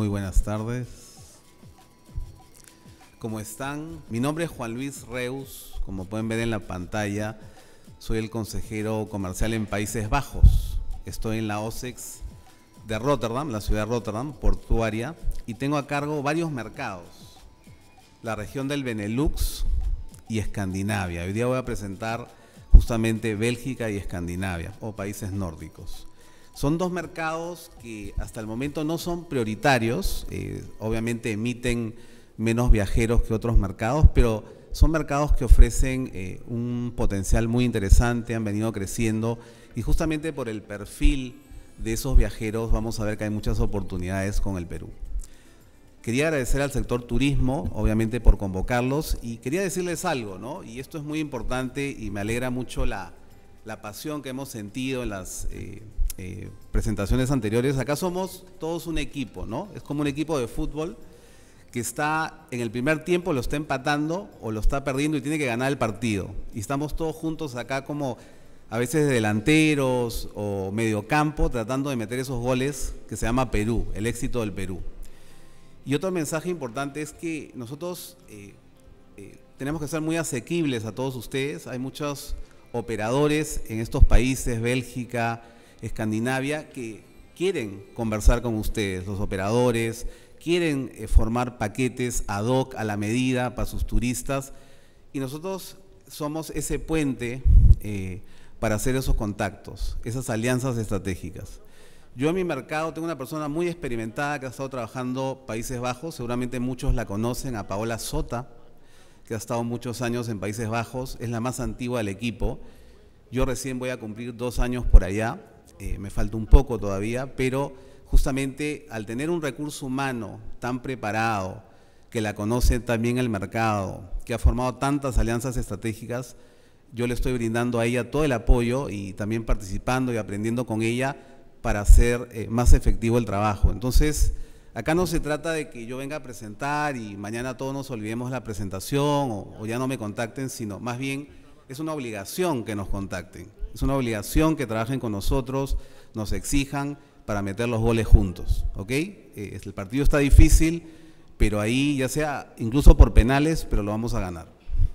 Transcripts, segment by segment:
Muy buenas tardes. ¿Cómo están? Mi nombre es Juan Luis Reus. Como pueden ver en la pantalla, soy el consejero comercial en Países Bajos. Estoy en la OSEX de Rotterdam, la ciudad de Rotterdam, portuaria, y tengo a cargo varios mercados. La región del Benelux y Escandinavia. Hoy día voy a presentar justamente Bélgica y Escandinavia, o países nórdicos. Son dos mercados que hasta el momento no son prioritarios, obviamente emiten menos viajeros que otros mercados, pero son mercados que ofrecen un potencial muy interesante, han venido creciendo y justamente por el perfil de esos viajeros vamos a ver que hay muchas oportunidades con el Perú. Quería agradecer al sector turismo, obviamente por convocarlos, y quería decirles algo, ¿no? Y esto es muy importante y me alegra mucho la pasión que hemos sentido en las presentaciones anteriores. Acá somos todos un equipo, ¿no? Es como un equipo de fútbol que está en el primer tiempo, lo está empatando o lo está perdiendo y tiene que ganar el partido. Y estamos todos juntos acá como a veces delanteros o mediocampo tratando de meter esos goles que se llama Perú, el éxito del Perú. Y otro mensaje importante es que nosotros tenemos que ser muy asequibles a todos ustedes. Hay muchos operadores en estos países, Bélgica, Escandinavia, que quieren conversar con ustedes. Los operadores quieren formar paquetes ad hoc a la medida para sus turistas y nosotros somos ese puente para hacer esos contactos, esas alianzas estratégicas. Yo en mi mercado tengo una persona muy experimentada que ha estado trabajando Países Bajos, seguramente muchos la conocen, a Paola Sota, que ha estado muchos años en Países Bajos, es la más antigua del equipo. Yo recién voy a cumplir 2 años por allá, me falta un poco todavía, pero justamente al tener un recurso humano tan preparado, que la conoce también el mercado, que ha formado tantas alianzas estratégicas, yo le estoy brindando a ella todo el apoyo y también participando y aprendiendo con ella para hacer más efectivo el trabajo. Entonces, acá no se trata de que yo venga a presentar y mañana todos nos olvidemos la presentación o ya no me contacten, sino más bien es una obligación que nos contacten, es una obligación que trabajen con nosotros, nos exijan para meter los goles juntos, ¿ok? El partido está difícil, pero ahí ya sea incluso por penales, pero lo vamos a ganar.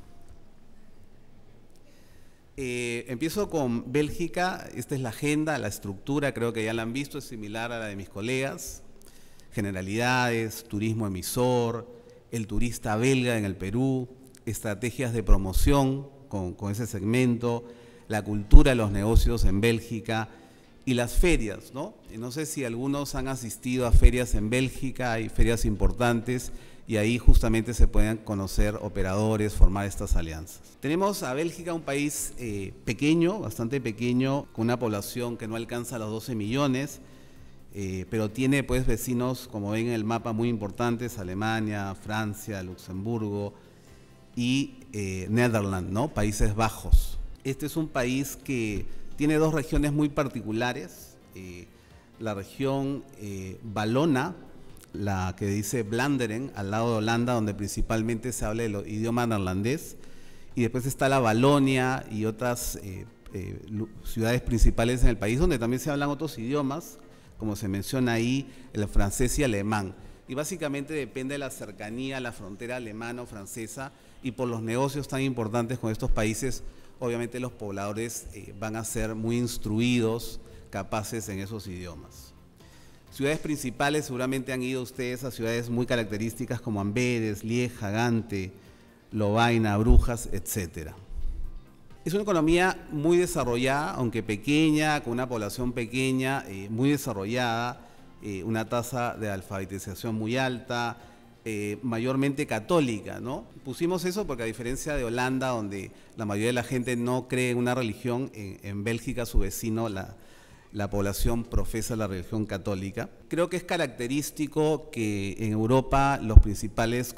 Empiezo con Bélgica. Esta es la agenda, la estructura, creo que ya la han visto, es similar a la de mis colegas. Generalidades, turismo emisor, el turista belga en el Perú, estrategias de promoción con ese segmento, la cultura de los negocios en Bélgica y las ferias, ¿no? No sé si algunos han asistido a ferias en Bélgica, hay ferias importantes y ahí justamente se pueden conocer operadores, formar estas alianzas. Tenemos a Bélgica, un país pequeño, bastante pequeño, con una población que no alcanza los 12 millones, pero tiene pues vecinos, como ven en el mapa, muy importantes: Alemania, Francia, Luxemburgo y Netherlands, ¿no? Países Bajos. Este es un país que tiene 2 regiones muy particulares, la región valona, la que dice Vlaanderen, al lado de Holanda, donde principalmente se habla el idioma neerlandés, y después está la Valonia y otras ciudades principales en el país, donde también se hablan otros idiomas, como se menciona ahí, el francés y alemán. Y básicamente depende de la cercanía a la frontera alemana o francesa, y por los negocios tan importantes con estos países, obviamente los pobladores van a ser muy instruidos, capaces en esos idiomas. Ciudades principales, seguramente han ido ustedes a ciudades muy características como Amberes, Lieja, Gante, Lovaina, Brujas, etc. Es una economía muy desarrollada, aunque pequeña, con una población pequeña, muy desarrollada, una tasa de alfabetización muy alta, mayormente católica, ¿no? Pusimos eso porque, a diferencia de Holanda, donde la mayoría de la gente no cree en una religión, en Bélgica, su vecino, la población profesa la religión católica. Creo que es característico que en Europa los principales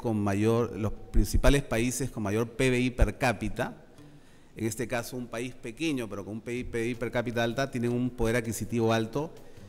países con mayor PBI per cápita, en este caso un país pequeño pero con un PBI per cápita alta, tienen un poder adquisitivo alto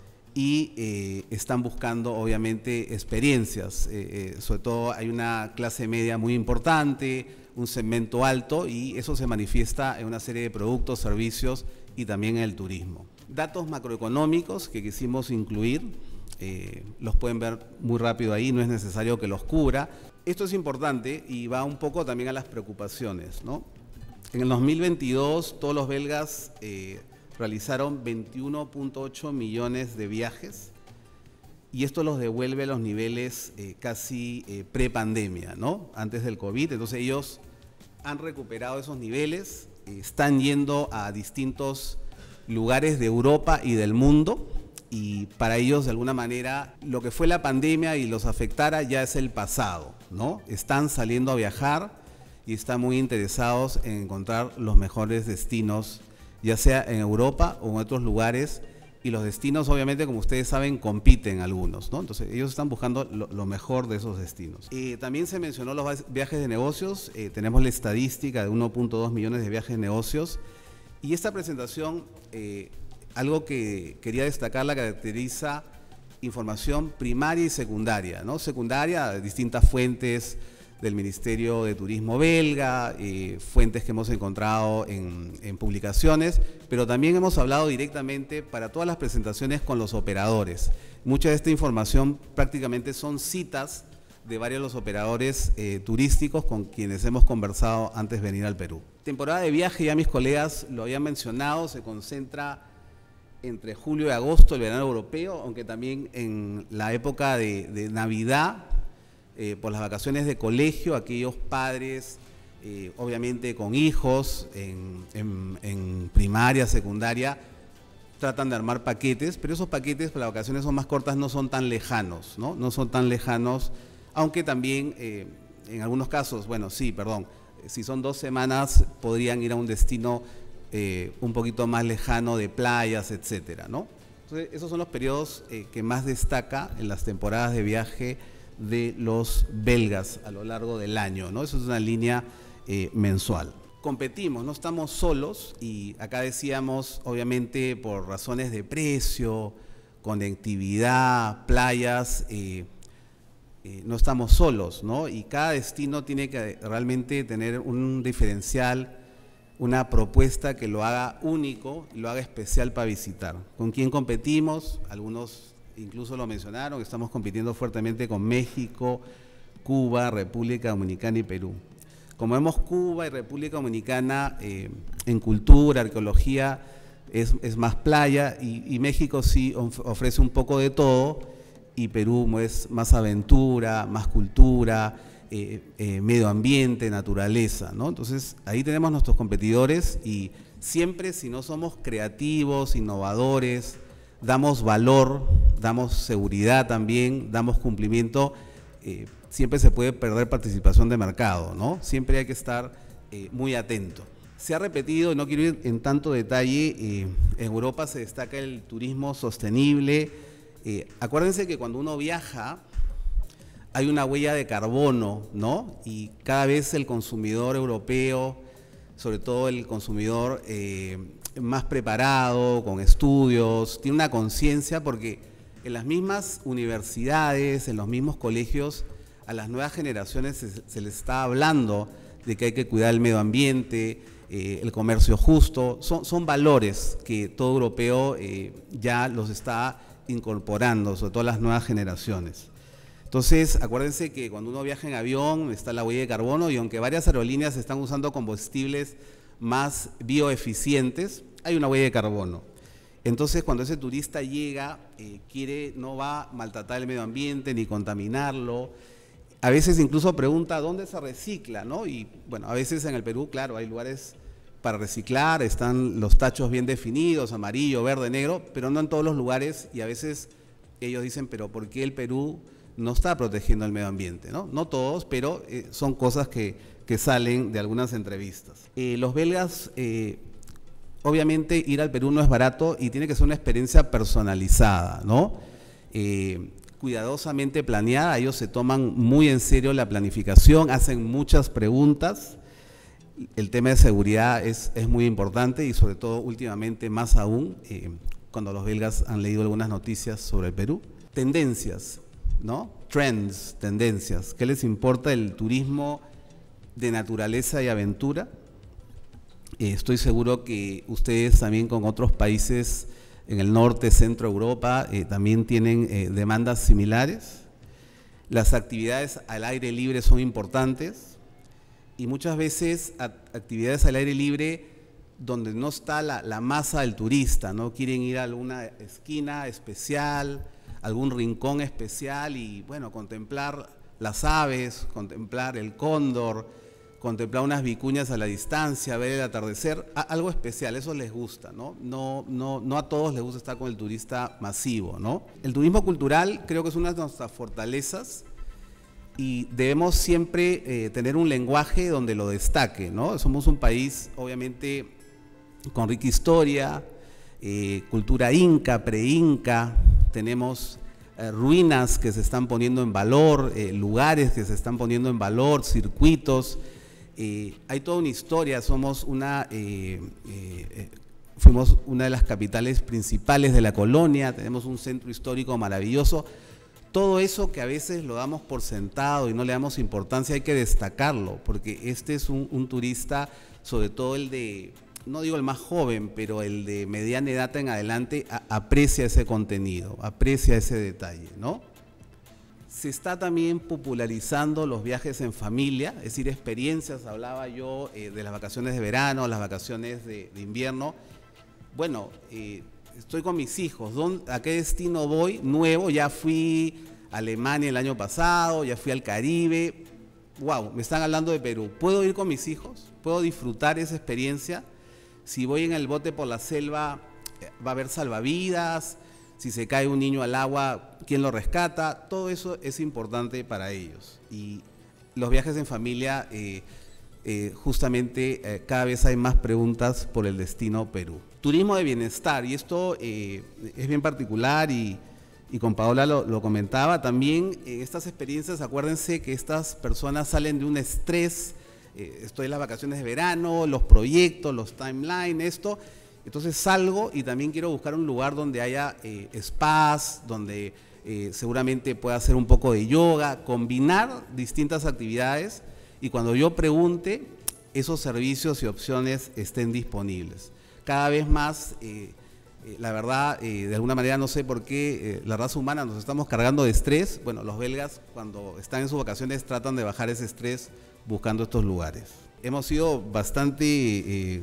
y están buscando obviamente experiencias, sobre todo hay una clase media muy importante, un segmento alto, y eso se manifiesta en una serie de productos, servicios y también en el turismo. Datos macroeconómicos que quisimos incluir. los pueden ver muy rápido ahí, no es necesario que los cubra. Esto es importante y va un poco también a las preocupaciones, ¿no? En el 2022 todos los belgas realizaron 21.8 millones de viajes y esto los devuelve a los niveles casi pre-pandemia, ¿no? Antes del COVID. Entonces ellos han recuperado esos niveles, están yendo a distintos lugares de Europa y del mundo, y para ellos de alguna manera lo que fue la pandemia y los afectara ya es el pasado, ¿no? Están saliendo a viajar y están muy interesados en encontrar los mejores destinos, ya sea en Europa o en otros lugares, y los destinos obviamente, como ustedes saben, compiten algunos, ¿no? Entonces ellos están buscando lo mejor de esos destinos. También se mencionó los viajes de negocios, tenemos la estadística de 1.2 millones de viajes de negocios, y esta presentación, algo que quería destacar, la caracteriza información primaria y secundaria, ¿no? Secundaria, distintas fuentes del Ministerio de Turismo belga, fuentes que hemos encontrado en publicaciones, pero también hemos hablado directamente para todas las presentaciones con los operadores. Mucha de esta información prácticamente son citas de varios de los operadores turísticos con quienes hemos conversado antes de venir al Perú. Temporada de viaje, ya mis colegas lo habían mencionado, se concentra entre julio y agosto, el verano europeo, aunque también en la época de Navidad, por las vacaciones de colegio, aquellos padres, obviamente con hijos en primaria, secundaria, tratan de armar paquetes, pero esos paquetes para las vacaciones son más cortas, no son tan lejanos, ¿no? No son tan lejanos, aunque también en algunos casos, bueno, sí, perdón, si son 2 semanas podrían ir a un destino un poquito más lejano de playas, etcétera, ¿no? Entonces, esos son los periodos que más destaca en las temporadas de viaje de los belgas a lo largo del año, ¿no? Eso es una línea mensual. Competimos, no estamos solos, y acá decíamos, obviamente, por razones de precio, conectividad, playas, no estamos solos, ¿no? Y cada destino tiene que realmente tener un diferencial, una propuesta que lo haga único, lo haga especial para visitar. ¿Con quién competimos? Algunos incluso lo mencionaron, estamos compitiendo fuertemente con México, Cuba, República Dominicana y Perú. Como vemos, Cuba y República Dominicana en cultura, arqueología, es más playa, y México sí ofrece un poco de todo, y Perú es más aventura, más cultura, medio ambiente, naturaleza, ¿no? Entonces ahí tenemos nuestros competidores, y siempre, si no somos creativos, innovadores, damos valor, damos seguridad también, damos cumplimiento, siempre se puede perder participación de mercado, ¿no? Siempre hay que estar muy atento. Se ha repetido, y no quiero ir en tanto detalle, en Europa se destaca el turismo sostenible. Acuérdense que cuando uno viaja hay una huella de carbono, ¿no? Y cada vez el consumidor europeo, sobre todo el consumidor más preparado, con estudios, tiene una conciencia, porque en las mismas universidades, en los mismos colegios, a las nuevas generaciones se les está hablando de que hay que cuidar el medio ambiente, el comercio justo. Son valores que todo europeo ya los está incorporando, sobre todo las nuevas generaciones. Entonces, acuérdense que cuando uno viaja en avión está la huella de carbono, y aunque varias aerolíneas están usando combustibles más bioeficientes, hay una huella de carbono. Entonces, cuando ese turista llega, no va a maltratar el medio ambiente ni contaminarlo. A veces incluso pregunta dónde se recicla, ¿no? Y bueno, a veces en el Perú, claro, hay lugares para reciclar, están los tachos bien definidos, amarillo, verde, negro, pero no en todos los lugares, y a veces ellos dicen, pero ¿por qué el Perú no está protegiendo el medio ambiente, ¿no? No todos, pero son cosas que salen de algunas entrevistas. Los belgas, obviamente ir al Perú no es barato y tiene que ser una experiencia personalizada, ¿no? Cuidadosamente planeada, ellos se toman muy en serio la planificación, hacen muchas preguntas. El tema de seguridad es muy importante, y sobre todo últimamente más aún, cuando los belgas han leído algunas noticias sobre el Perú. Tendencias, ¿no? Trends, tendencias. ¿Qué les importa el turismo de naturaleza y aventura? Estoy seguro que ustedes también con otros países en el norte, centro de Europa, también tienen demandas similares. Las actividades al aire libre son importantes y muchas veces actividades al aire libre donde no está la masa del turista, ¿no? Quieren ir a alguna esquina especial, algún rincón especial y, bueno, contemplar las aves, contemplar el cóndor, contemplar unas vicuñas a la distancia, ver el atardecer, algo especial, eso les gusta, ¿no? No a todos les gusta estar con el turista masivo, ¿no? El turismo cultural creo que es una de nuestras fortalezas y debemos siempre tener un lenguaje donde lo destaque, ¿no? Somos un país, obviamente, con rica historia, cultura inca, pre-inca, tenemos ruinas que se están poniendo en valor, lugares que se están poniendo en valor, circuitos, hay toda una historia, fuimos una de las capitales principales de la colonia, tenemos un centro histórico maravilloso. Todo eso que a veces lo damos por sentado y no le damos importancia, hay que destacarlo, porque este es un turista, sobre todo el de, no digo el más joven, pero el de mediana edad en adelante, aprecia ese contenido, aprecia ese detalle, ¿no? Se está también popularizando los viajes en familia, es decir, experiencias, hablaba yo de las vacaciones de verano, las vacaciones de invierno. Bueno, estoy con mis hijos, ¿a qué destino voy? Nuevo, ya fui a Alemania el año pasado, ya fui al Caribe. Wow, me están hablando de Perú. ¿Puedo ir con mis hijos? ¿Puedo disfrutar esa experiencia? Si voy en el bote por la selva, va a haber salvavidas. Si se cae un niño al agua, ¿quién lo rescata? Todo eso es importante para ellos. Y los viajes en familia, justamente cada vez hay más preguntas por el destino Perú. Turismo de bienestar, y esto es bien particular y con Paola lo comentaba, también en estas experiencias acuérdense que estas personas salen de un estrés, esto es las vacaciones de verano, los proyectos, los timelines, entonces salgo y también quiero buscar un lugar donde haya spas, donde seguramente pueda hacer un poco de yoga, combinar distintas actividades y cuando yo pregunte, esos servicios y opciones estén disponibles. Cada vez más, la verdad, de alguna manera no sé por qué la raza humana nos estamos cargando de estrés. Bueno, los belgas cuando están en sus vacaciones tratan de bajar ese estrés buscando estos lugares. Hemos sido bastante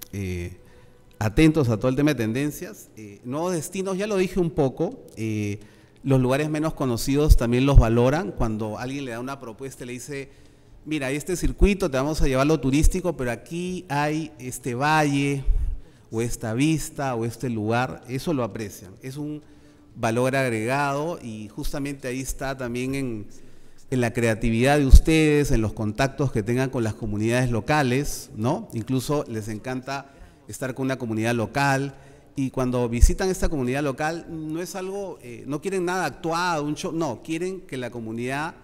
atentos a todo el tema de tendencias. Nuevos destinos, ya lo dije un poco, los lugares menos conocidos también los valoran. Cuando alguien le da una propuesta y le dice, mira, este circuito te vamos a llevar lo turístico, pero aquí hay este valle, o esta vista, o este lugar, eso lo aprecian, es un valor agregado y justamente ahí está también en la creatividad de ustedes, en los contactos que tengan con las comunidades locales, ¿no? Incluso les encanta estar con una comunidad local y cuando visitan esta comunidad local no es algo, no quieren nada actuado, un show, no, quieren que la comunidad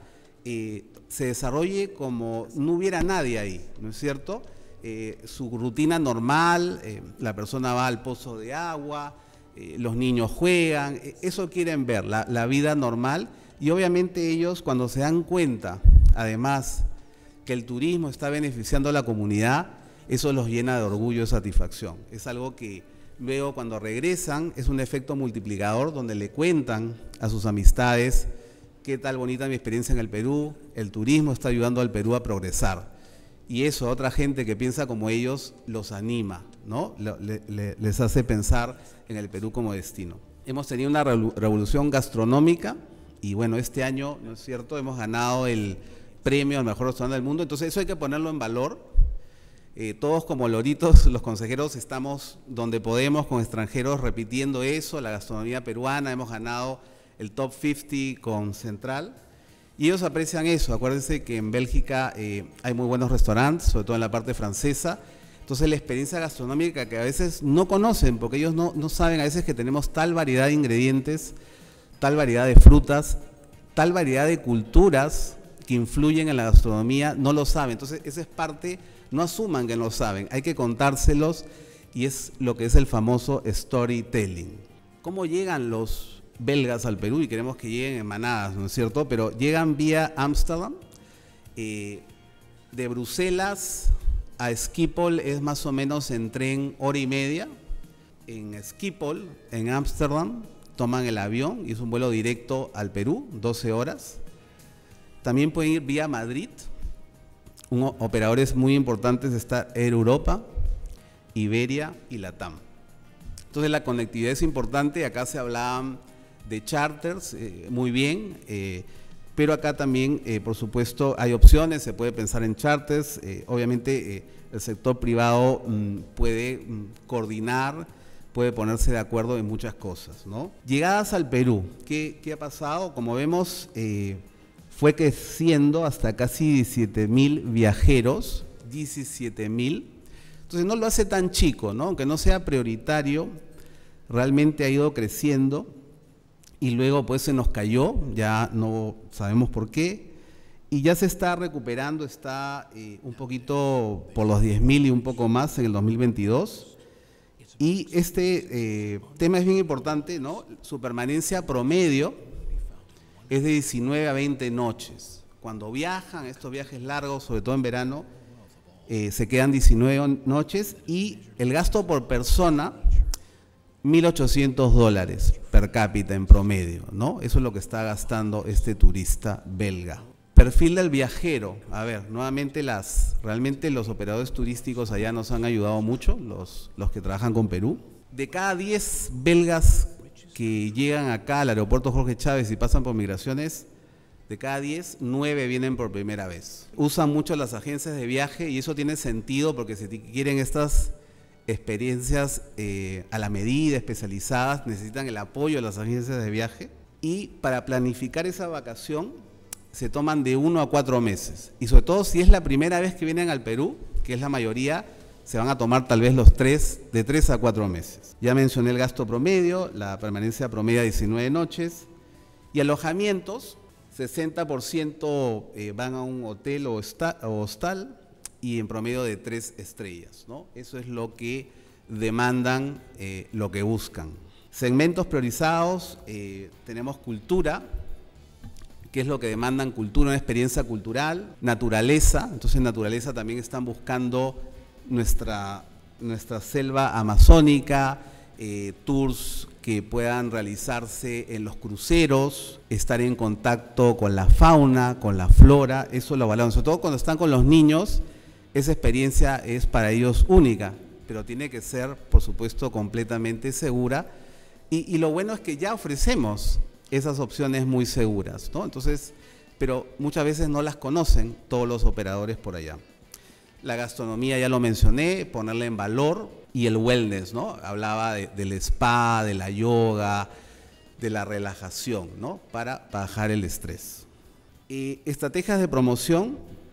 se desarrolle como no hubiera nadie ahí, ¿no es cierto? Su rutina normal, la persona va al pozo de agua, los niños juegan, eso quieren ver, la vida normal y obviamente ellos cuando se dan cuenta, además, que el turismo está beneficiando a la comunidad, eso los llena de orgullo y satisfacción. Es algo que veo cuando regresan, es un efecto multiplicador donde le cuentan a sus amistades qué tal bonita mi experiencia en el Perú, el turismo está ayudando al Perú a progresar. Y eso a otra gente que piensa como ellos los anima, ¿no? Les hace pensar en el Perú como destino. Hemos tenido una revolución gastronómica y bueno, este año, ¿no es cierto?, hemos ganado el premio al mejor restaurante del mundo, entonces eso hay que ponerlo en valor. Todos como loritos, los consejeros, estamos donde podemos con extranjeros repitiendo eso, la gastronomía peruana, hemos ganado el Top 50 con Central. Y ellos aprecian eso, acuérdense que en Bélgica hay muy buenos restaurantes, sobre todo en la parte francesa, entonces la experiencia gastronómica que a veces no conocen, porque ellos no saben a veces que tenemos tal variedad de ingredientes, tal variedad de frutas, tal variedad de culturas que influyen en la gastronomía, no lo saben, entonces esa es parte, no asuman que no lo saben, hay que contárselos y es lo que es el famoso storytelling. ¿Cómo llegan los belgas al Perú? Y queremos que lleguen en manadas, ¿no es cierto? Pero llegan vía Ámsterdam, de Bruselas a Schiphol es más o menos en tren hora y media, en Schiphol, en Ámsterdam, toman el avión y es un vuelo directo al Perú, 12 horas. También pueden ir vía Madrid. Operadores muy importantes está Air Europa, Iberia y Latam. Entonces la conectividad es importante. Acá se hablaban de charters, muy bien, pero acá también, por supuesto, hay opciones, se puede pensar en charters. Obviamente el sector privado puede coordinar, puede ponerse de acuerdo en muchas cosas, ¿no? Llegadas al Perú, ¿qué ha pasado? Como vemos, fue creciendo hasta casi 17.000 viajeros, 17.000. Entonces no lo hace tan chico, ¿no? Aunque no sea prioritario, realmente ha ido creciendo y luego pues se nos cayó, ya no sabemos por qué, y ya se está recuperando, está un poquito por los 10.000 y un poco más en el 2022. Y este tema es bien importante, ¿no? Su permanencia promedio es de 19 a 20 noches. Cuando viajan, estos viajes largos, sobre todo en verano, se quedan 19 noches y el gasto por persona, $1.800 per cápita en promedio, ¿no? Eso es lo que está gastando este turista belga. Perfil del viajero. A ver, nuevamente realmente los operadores turísticos allá nos han ayudado mucho, los que trabajan con Perú. De cada 10 belgas que llegan acá al aeropuerto Jorge Chávez y pasan por migraciones, de cada 10, 9 vienen por primera vez. Usan mucho las agencias de viaje y eso tiene sentido porque si quieren estas experiencias a la medida, especializadas, necesitan el apoyo de las agencias de viaje. Y para planificar esa vacación se toman de 1 a 4 meses. Y sobre todo si es la primera vez que vienen al Perú, que es la mayoría, se van a tomar tal vez de 3 a 4 meses. Ya mencioné el gasto promedio, la permanencia promedio de 19 noches y alojamientos, 60% van a un hotel o hostal y en promedio de 3 estrellas, ¿no? Eso es lo que demandan, lo que buscan. Segmentos priorizados, tenemos cultura, que es lo que demandan cultura, una experiencia cultural, naturaleza, entonces en naturaleza también están buscando nuestra selva amazónica, tours que puedan realizarse en los cruceros, estar en contacto con la fauna, con la flora, eso lo valoran, sobre todo cuando están con los niños, esa experiencia es para ellos única, pero tiene que ser, por supuesto, completamente segura y lo bueno es que ya ofrecemos esas opciones muy seguras, ¿no? Entonces, pero muchas veces no las conocen todos los operadores por allá. La gastronomía ya lo mencioné, ponerla en valor y el wellness, ¿no? Hablaba del spa, de la yoga, de la relajación, ¿no? Para bajar el estrés. Estrategias de promoción,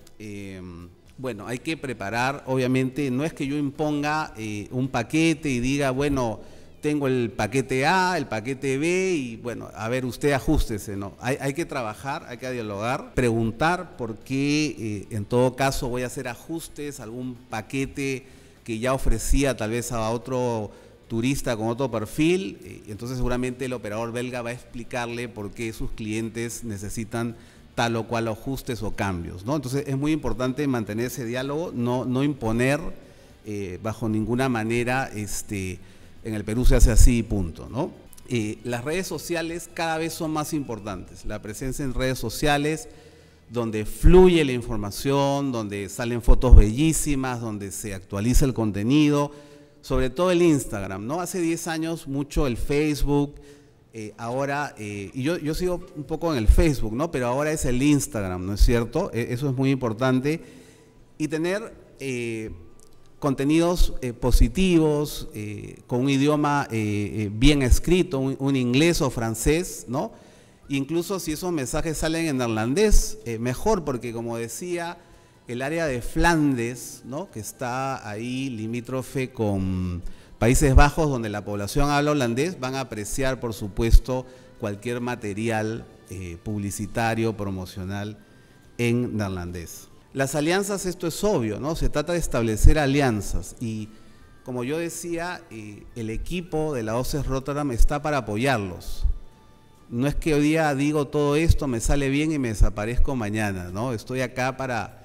bueno, hay que preparar, obviamente, no es que yo imponga un paquete y diga, bueno, tengo el paquete A, el paquete B y bueno, a ver, usted ajústese, ¿no? Hay que trabajar, hay que dialogar, preguntar por qué en todo caso voy a hacer ajustes, algún paquete que ya ofrecía tal vez a otro turista con otro perfil, entonces seguramente el operador belga va a explicarle por qué sus clientes necesitan tal o cual ajustes o cambios, ¿no? Entonces es muy importante mantener ese diálogo, no imponer bajo ninguna manera en el Perú se hace así, punto, ¿no? Las redes sociales cada vez son más importantes. La presencia en redes sociales, donde fluye la información, donde salen fotos bellísimas, donde se actualiza el contenido, sobre todo el Instagram, ¿no? Hace 10 años mucho el Facebook, ahora, y yo sigo un poco en el Facebook, ¿no? Pero ahora es el Instagram, ¿no es cierto? Eso es muy importante. Y tener contenidos positivos, con un idioma bien escrito, un inglés o francés, ¿no? Incluso si esos mensajes salen en neerlandés, mejor, porque como decía, el área de Flandes, ¿no? Que está ahí limítrofe con Países Bajos, donde la población habla holandés, van a apreciar, por supuesto, cualquier material publicitario, promocional en neerlandés. Las alianzas, esto es obvio, ¿no? Se trata de establecer alianzas y, como yo decía, el equipo de la OCES Rotterdam está para apoyarlos. No es que hoy día digo todo esto, me sale bien y me desaparezco mañana, ¿no? Estoy acá para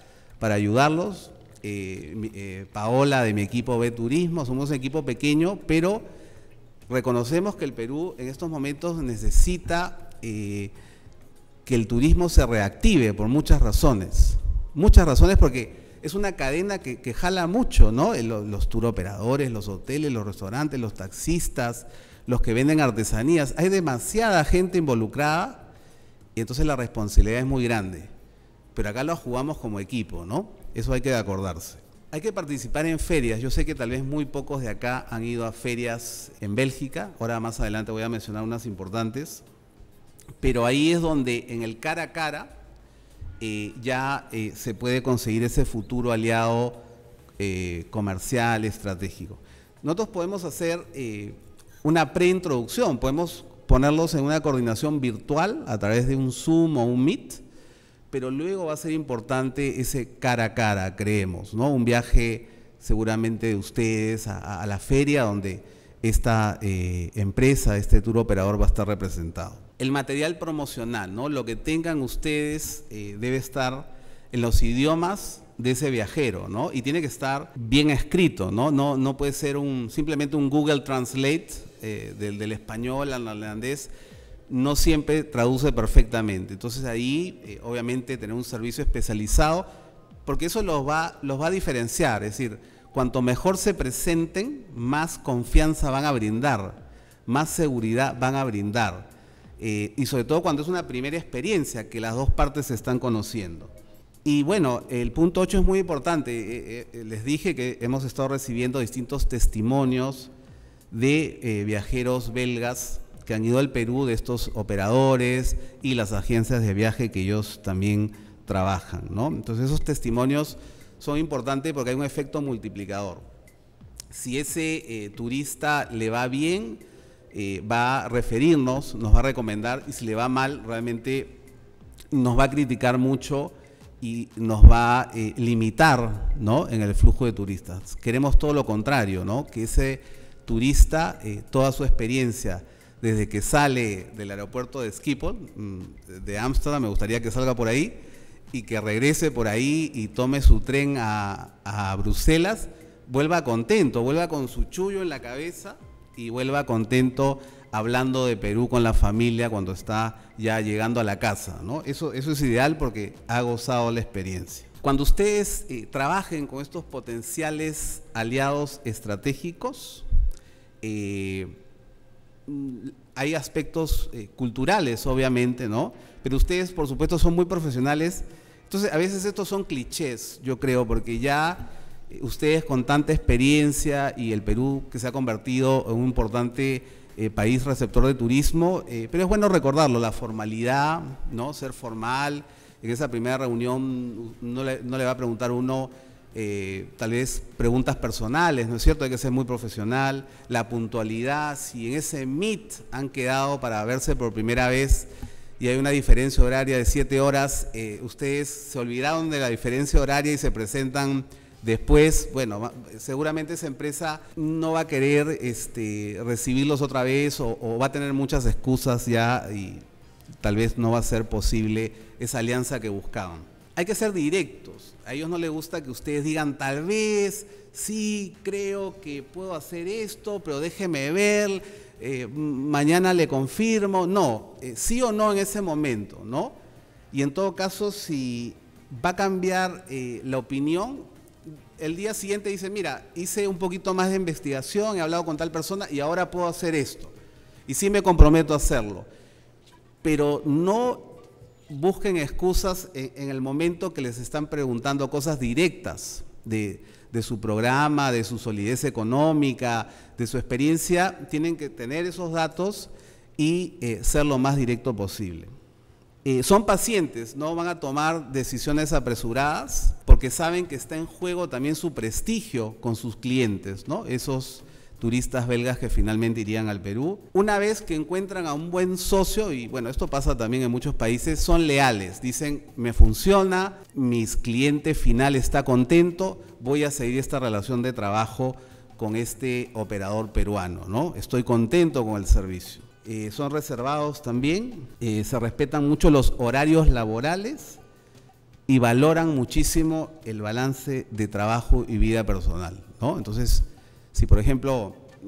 ayudarlos. Paola de mi equipo B Turismo, somos un equipo pequeño, pero Reconocemos que el Perú en estos momentos necesita que el turismo se reactive por muchas razones. Muchas razones porque es una cadena que jala mucho, ¿no? Los tour operadores, los hoteles, los restaurantes, los taxistas, los que venden artesanías. Hay demasiada gente involucrada y entonces la responsabilidad es muy grande. Pero acá lo jugamos como equipo, ¿no? Eso hay que acordarse. Hay que participar en ferias. Yo sé que tal vez muy pocos de acá han ido a ferias en Bélgica. Ahora más adelante voy a mencionar unas importantes. Pero ahí es donde en el cara a cara ya se puede conseguir ese futuro aliado comercial, estratégico. Nosotros podemos hacer una preintroducción, podemos ponerlos en una coordinación virtual a través de un Zoom o un Meet, pero luego va a ser importante ese cara a cara, creemos, ¿no? Un viaje seguramente de ustedes a la feria donde esta empresa, este tour operador va a estar representado. El material promocional, ¿no? Lo que tengan ustedes debe estar en los idiomas de ese viajero, ¿no? Y tiene que estar bien escrito, ¿no? No puede ser simplemente un Google Translate del español al neerlandés, no siempre traduce perfectamente. Entonces ahí, obviamente, tener un servicio especializado, porque eso los va a diferenciar, es decir, cuanto mejor se presenten, más confianza van a brindar, más seguridad van a brindar. Y sobre todo cuando es una primera experiencia que las dos partes se están conociendo. Y bueno, el punto 8 es muy importante. Les dije que hemos estado recibiendo distintos testimonios de viajeros belgas que han ido al Perú, de estos operadores y las agencias de viaje que ellos también trabajan, ¿no? Entonces esos testimonios son importantes porque hay un efecto multiplicador. Si ese turista le va bien, va a referirnos, nos va a recomendar, y si le va mal, realmente nos va a criticar mucho y nos va a limitar, ¿no?, en el flujo de turistas. Queremos todo lo contrario, ¿no?, que ese turista, toda su experiencia, desde que sale del aeropuerto de Schiphol, de Ámsterdam, me gustaría que salga por ahí, y que regrese por ahí y tome su tren a Bruselas, vuelva contento, vuelva con su chullo en la cabeza y vuelva contento hablando de Perú con la familia cuando está ya llegando a la casa, ¿no? Eso es ideal porque ha gozado la experiencia. Cuando ustedes trabajen con estos potenciales aliados estratégicos, hay aspectos culturales, obviamente, ¿no? Pero ustedes, por supuesto, son muy profesionales. Entonces, a veces estos son clichés, yo creo, porque ya ustedes con tanta experiencia y el Perú que se ha convertido en un importante país receptor de turismo, pero es bueno recordarlo, la formalidad, ¿no? Ser formal. En esa primera reunión no le va a preguntar uno tal vez preguntas personales, ¿no es cierto? Hay que ser muy profesional. La puntualidad, si en ese meet han quedado para verse por primera vez y hay una diferencia horaria de 7 horas, ustedes se olvidaron de la diferencia horaria y se presentan después, bueno, seguramente esa empresa no va a querer recibirlos otra vez o va a tener muchas excusas ya y tal vez no va a ser posible esa alianza que buscaban. Hay que ser directos. A ellos no les gusta que ustedes digan tal vez, sí, creo que puedo hacer esto, pero déjeme ver, mañana le confirmo. No, sí o no en ese momento, ¿no? Y en todo caso, si va a cambiar la opinión, el día siguiente dice, mira, hice un poquito más de investigación, he hablado con tal persona y ahora puedo hacer esto. Y sí me comprometo a hacerlo. Pero no busquen excusas en el momento que les están preguntando cosas directas de su programa, de su solidez económica, de su experiencia. Tienen que tener esos datos y ser lo más directo posible. Son pacientes, no van a tomar decisiones apresuradas porque saben que está en juego también su prestigio con sus clientes, ¿no? Esos turistas belgas que finalmente irían al Perú. Una vez que encuentran a un buen socio, y bueno, esto pasa también en muchos países, son leales, dicen, me funciona, mi cliente final está contento, voy a seguir esta relación de trabajo con este operador peruano, ¿no? Estoy contento con el servicio. Son reservados también, se respetan mucho los horarios laborales y valoran muchísimo el balance de trabajo y vida personal, ¿no? Entonces, si por ejemplo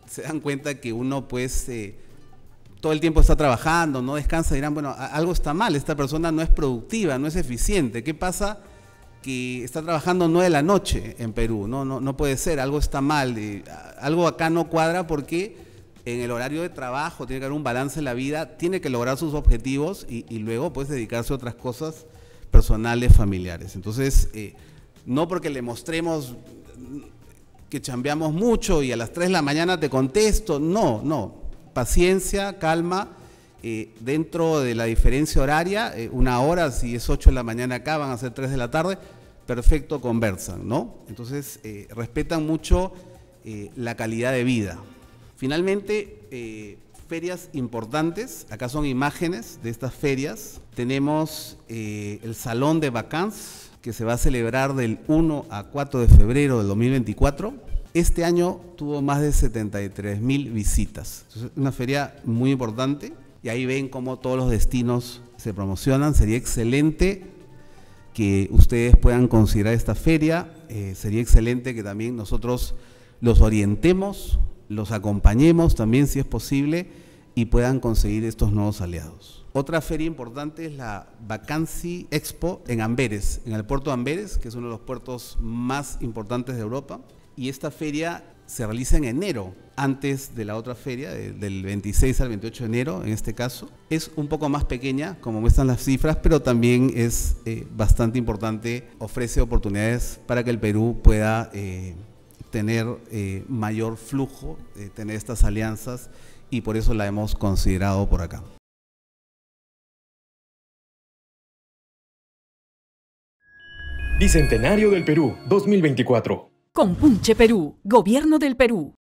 se dan cuenta que uno pues todo el tiempo está trabajando, no descansa, dirán, bueno, algo está mal, esta persona no es productiva, no es eficiente. ¿Qué pasa? Que está trabajando 9 de la noche en Perú, no puede ser, algo está mal, algo acá no cuadra porque en el horario de trabajo tiene que haber un balance en la vida, tiene que lograr sus objetivos y luego pues dedicarse a otras cosas personales, familiares. Entonces, no porque le mostremos que chambeamos mucho y a las 3 de la mañana te contesto, no, paciencia, calma, dentro de la diferencia horaria, 1 hora, si es 8 de la mañana acá, van a ser 3 de la tarde, perfecto, conversan, ¿no? Entonces, respetan mucho la calidad de vida. Finalmente, ferias importantes, acá son imágenes de estas ferias. Tenemos el Salón de Vacances, que se va a celebrar del 1 a 4 de febrero del 2024. Este año tuvo más de 73.000 visitas. Entonces, una feria muy importante y ahí ven cómo todos los destinos se promocionan. Sería excelente que ustedes puedan considerar esta feria. Sería excelente que también nosotros los orientemos, los acompañemos también si es posible y puedan conseguir estos nuevos aliados. Otra feria importante es la Vacancy Expo en Amberes, en el puerto de Amberes, que es uno de los puertos más importantes de Europa. Y esta feria se realiza en enero, antes de la otra feria, del 26 al 28 de enero, en este caso. Es un poco más pequeña, como muestran las cifras, pero también es bastante importante, ofrece oportunidades para que el Perú pueda tener mayor flujo, tener estas alianzas, y por eso la hemos considerado por acá. Bicentenario del Perú 2024. Compunche Perú, Gobierno del Perú.